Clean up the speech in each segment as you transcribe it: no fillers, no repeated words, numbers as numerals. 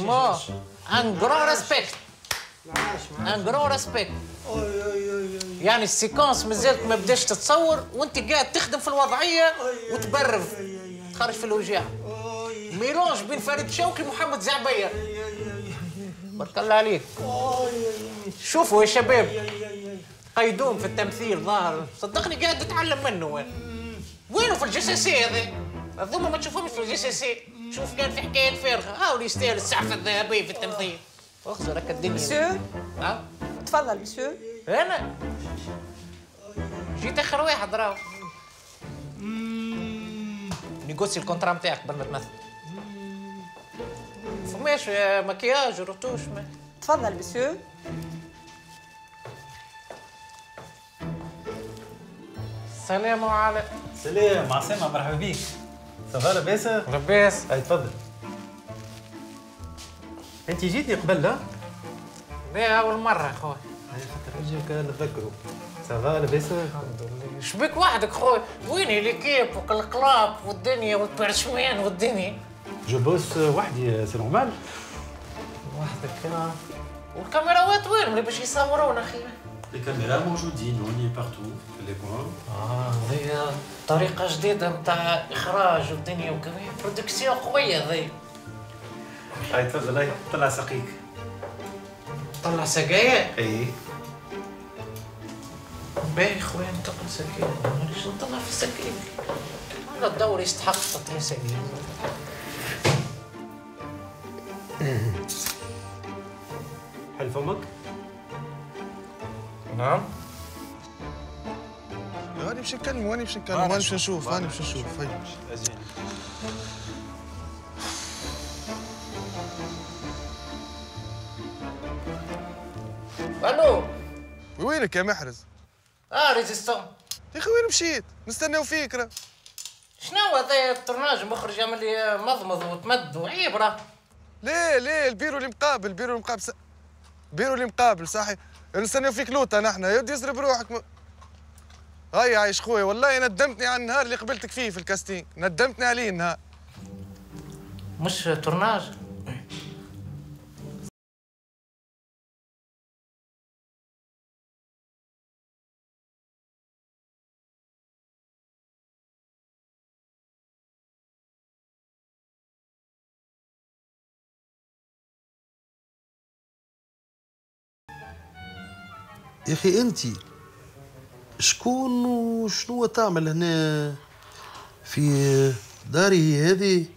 فريمون ان غران ريسبكت ان غران ريسبكت. يعني السيكونس مازالت ما بداش تتصور وانت قاعد تخدم في الوضعيه وتبرف تخرج في الوجع. ميلونج بين فريد شوقي ومحمد زعبير. بارك الله عليك. شوفوا يا شباب قيدوم في التمثيل ظاهر، صدقني قاعد اتعلم منه. وينه في الجساسي هذا؟ هذوما ما تشوفهمش في الجساسي. شوف كان في حكايات فارغه، هاو يستاهل السعفه الذهبيه في التمثيل. اخزر هكا الدنيا. مسيو نعم تفضل مسيو. انا جيت اخر واحد راهو. نيغوسي الكونترا نتاعك قبل ما تمثل. فماش مكياج ورتوش ما. تفضل مسيو. السلام عليكم. سلام عسامة، مرحبا بيك. صافا لاباس؟ لاباس. هاي تفضل. انت جيتي قبل لا؟ لا اول مرة خويا. هاي خاطر رجلك نتذكروا. صافا لاباس؟ الحمد لله. شبيك وحدك خويا؟ وين ليكيب والقلاب والدنيا والبرشمان والدنيا؟ جو بوس وحدي سي نورمال. وحدك والكاميراوات وين اللي باش يصورونا اخي؟ الكاميرا موجودين هوني بارتو في لي كوان. هذه طريقة جديدة نتاع إخراج والدنيا وكذا، برودكسيون قوية ذي. هاي تفضل، هاي طلع سقيك. طلع سقايا؟ اي. باهي خويا ننتقل سقايا، مانيش نطلع في السقايا. هذا الدور يستحق تطلع سقايا. حل فمك؟ نعم. هاني باش نكلم واني باش نكلم واني باش نشوف هاني باش نشوف. هاي الو وينك يا محرز؟ ريزيستون. يا اخي وين مشيت؟ نستناو فيك راه. شنو هذا التورناج مخرج يعمل لي مضمض وتمد وعيب راه. ليه البيرو اللي مقابل البيرو اللي مقابل صحيح. نستناو فيك لوطه نحن يا ودي يسرب روحك. هاي عايش خويا والله ندمتني على النهار اللي قبلتك فيه في الكاستينغ، ندمتني عليه النهار. مش تورناج. يا اخي انت شكون وشنو تعمل هنا في داري هذه؟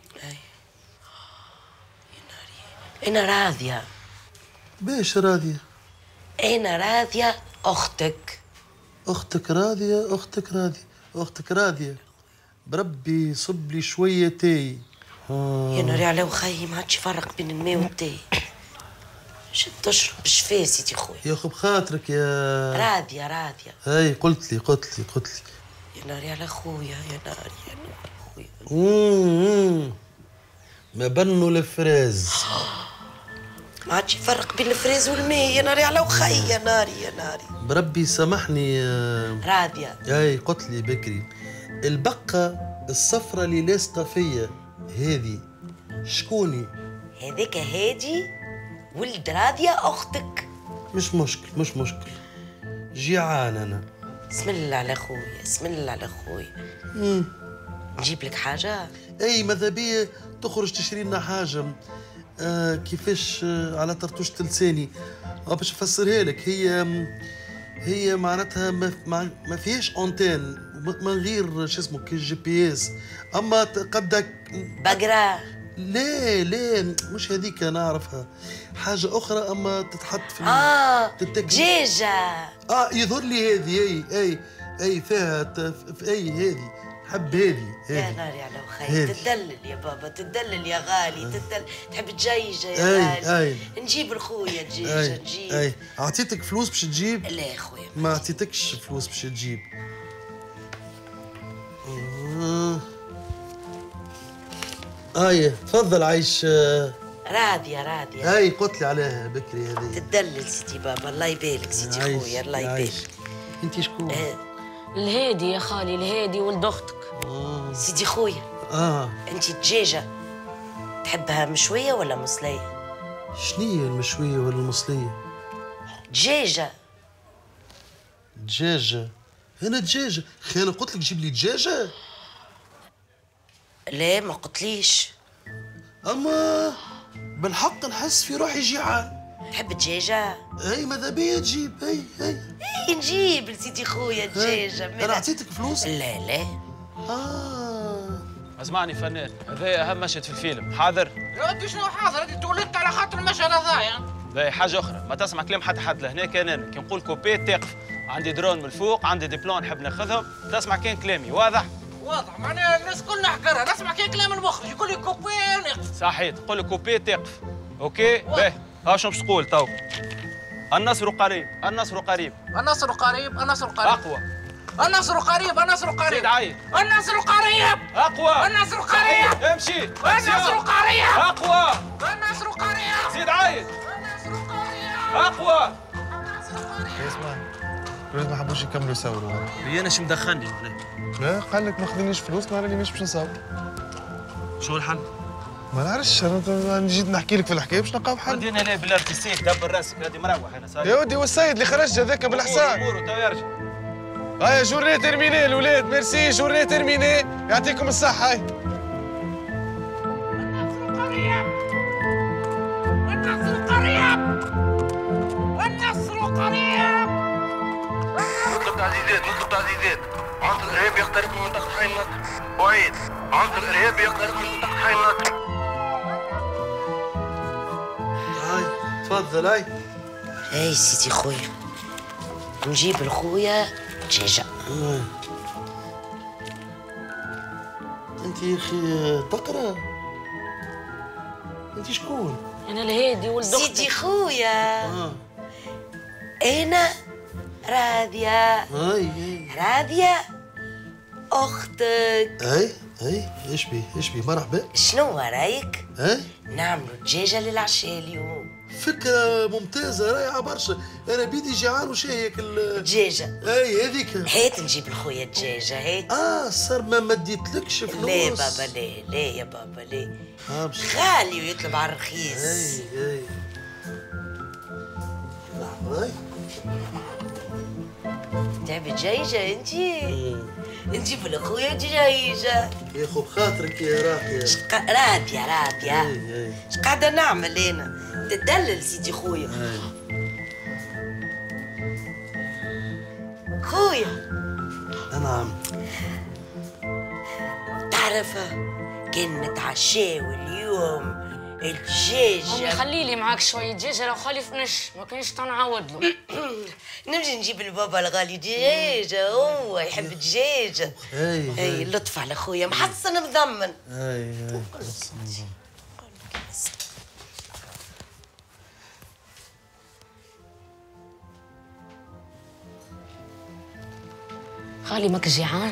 أنا راضية. باش راضية؟ أنا راضية أختك. أختك راضية؟ أختك راضية بربي صب لي شوية تاي. يا ناري على وخيي ما عادش يفرق بين الماء والتاي. شد تشرب بشفاه سيدي خويا. يا خب خاطرك يا راضية. هاي قلت لي يا ناري على خويا يا ناري خويا. ما بنوا الفراز. ما عادش يفرق بين الفريز والماء يا ناري على وخي يا ناري بربي سامحني راضية. هاي قلت لي بكري البقة الصفرة اللي لاصقة فيا هذه شكوني؟ هذاك هادي ولد راضية أختك. مش مشكل جيعان أنا. اسم الله على خويا. نجيب لك حاجة؟ أي ماذا بيا تخرج تشري لنا حاجة. كيفاش على طرطوشة لساني باش نفسرها لك. هي معناتها ما فيهاش اونتين من غير شو اسمه كي جي بي اس، اما قدك بقرة. لا مش هذيك نعرفها، حاجة أخرى أما تتحط في دجاجة. يظهر لي هذه أي فيها أي هذه حب هذه. يا ناري على وخي تدلل يا بابا، تدلل يا غالي، تحب دجاجة يا غالي. نجيب لخويا دجاجة تجيب. أعطيتك فلوس باش تجيب؟ لا يا خويا ما أعطيتكش فلوس باش تجيب. تفضل عايش. راضية. هاي قلت لي عليها بكري هذه. تدلل سيدي بابا، الله يبارك سيدي خويا، الله يبارك. انت شكون؟ الهادي يا خالي، الهادي ولد اختك. سيدي خويا. انت دجاجة تحبها مشوية ولا مصلية؟ شنية المشوية ولا المصلية؟ دجاجة. دجاجة؟ هنا دجاجة؟ خي أنا قلت لك جيب لي دجاجة؟ لا ما قلتليش. أما بالحق نحس في روحي جيعان. تحب دجاجة؟ هي ماذا بيا تجيب؟ هي نجيب لسيدي خويا دجاجة. أنا أعطيتك فلوس؟ لا. اسمعني فنان، هذا أهم مشهد في الفيلم، حاضر؟ يا ودي شنو حاضر؟ هذه تولدت على خاطر المشهد هذايا. باهي حاجة أخرى، ما تسمع كلام حتى حد لهنا كان أنا، كي نقول كوبي تقف، عندي درون من الفوق، عندي دي بلان نحب ناخذهم، تسمع كان كلامي، واضح؟ واضح، معناها الناس كلنا حقرها، نسمع كان كلام المخرج يقول لي كوبي ونقف. صحيح، تقول لي كوبي تقف، أوكي؟ باهي، ها شنو باش تقول تو؟ النصر قريب، النصر قريب. النصر قريب، النصر قريب. أقوى. النصر قريب، النصر قريب. زيد عيد. النصر قريب. أقوى. النصر قريب. امشي. النصر قريب. أقوى. النصر قريب. زيد عيد. النصر قريب. أقوى. اسمع الولاد ما حبوش يكملوا يصوروا. هي أنا شو مدخلني هنا؟ لا قال لك ما خذينيش فلوس نهار اللي مش باش نصور. شو الحل؟ ما نعرفش انا جيت نحكي لك في الحكايه باش نلقاو حل. ودي انا لا بالارتيستيك دبر راسك هذه مروح انا صاير. يا ودي والسيد اللي خرج هذاك بالحسان. اموروا تو يرجع. هيا جورني تيرميني الولاد، ميرسي جورني تيرميني، يعطيكم الصحة. هاي النصر قريب. النصر قريب. النصر قريب. نطلب تعزيزات، نطلب تعزيزات. عنصر إرهابي يقترب من منطقة حي النصر. أعيد، عنصر إرهابي يقترب من منطقة حي النصر. هاي تفضل هاي. هاي سيدي خويا، نجيب لخويا دجاجة. انت يا اخي تقرا؟ انت شكون؟ انا الهادي ولد اختك. سيدي خويا انا راضية. راضية اختك. اي ايش بيه مرحبا. شنو رايك؟ اي نعملوا دجاجة للعشاء اليوم. فكرة ممتازة رائعة برشا، أنا بيدي جيعان وشايك دجاجة. أي هذيك. هات نجيب لخويا الدجاجة هات. صار ما مديتلكش فلوس. لا بابا لا يا بابا لا. غالي ويطلب على الرخيص. أي لحظة. تعبي دجاجة انتي؟ نجيب لخويا دجاجة. يا خو بخاطرك يا راقية. راضية. اش قاعدة نعمل أنا؟ تدلل سيدي خويا. خويا. نعم. تعرف كان نتعشاو اليوم الدجاجة. امي خلي لي معاك شوية دجاجة لو خالفناش ما كانش تنعاود له. نمشي نجيب لبابا الغالي دجاجة، هو يحب الدجاجة. اي لطف على خويا محصن مضمن. اي خالي ماك جيعان؟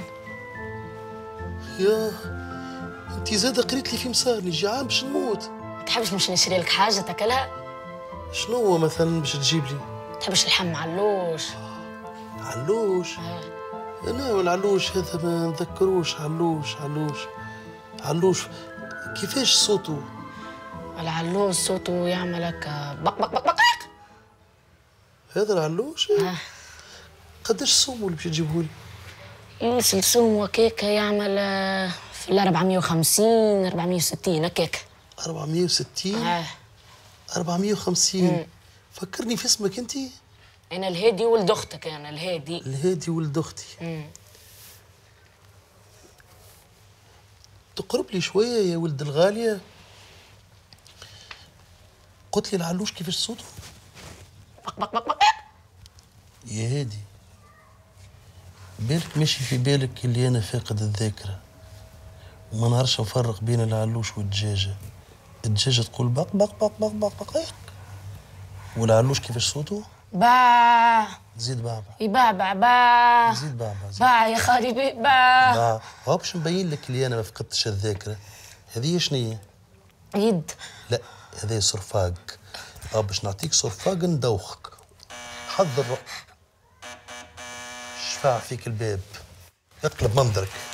ياه انت زاده قريت لي في مصارني جيعان باش نموت. تحبش نمشي نشري لك حاجة تاكلها؟ شنو هو مثلا باش تجيب لي؟ تحبش اللحم علوش؟ علوش؟ لا والعلوش هذا ما نذكروش. علوش كيفاش صوته؟ العلوش صوته يعمل هكا بق بق بق بق. هذا العلوش؟ قداش سومو اللي باش تجيبهولي؟ يوصل سوم وكيكة يعمل في ال 450 460 هكاك. 460 450. فكرني في اسمك انت. انا الهادي ولد اختك. انا الهادي ولد اختي. تقرب لي شويه يا ولد الغاليه. قلت لي العلوش كيفاش صوته؟ بق بق بق بق. يا هادي بالك ماشي في بالك اللي انا فاقد الذاكره وما نعرفش نفرق بين العلوش والدجاجه. الدجاجه تقول بق بق بق بق بق بق، والعلوش كيفاش صوته؟ باع. زيد باع. يبعبع باع. زيد باع. باع يا خالي باع. هو باش نبين لك اللي انا ما فقدتش الذاكره. هذه شنية؟ يد. لا هذه صرفاق. باش نعطيك صرفاق ندوخك. حضر شفاع فيك الباب. اقلب منظرك.